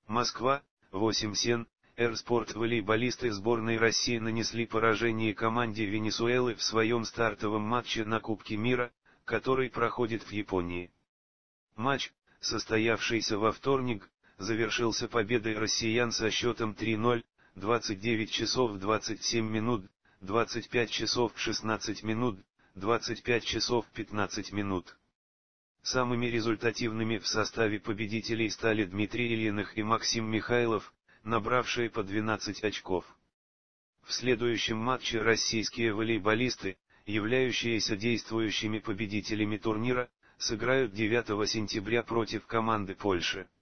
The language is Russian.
Москва, 8 сен, Эрспорт. Волейболисты сборной России нанесли поражение команде Венесуэлы в своем стартовом матче на Кубке мира, который проходит в Японии. Матч, состоявшийся во вторник, завершился победой россиян со счетом 3:0, 29 часов 27 минут, 25 часов 16 минут, 25 часов 15 минут. Самыми результативными в составе победителей стали Дмитрий Ильиных и Максим Михайлов, набравшие по 12 очков. В следующем матче российские волейболисты, являющиеся действующими победителями турнира, сыграют 9 сентября против команды Польши.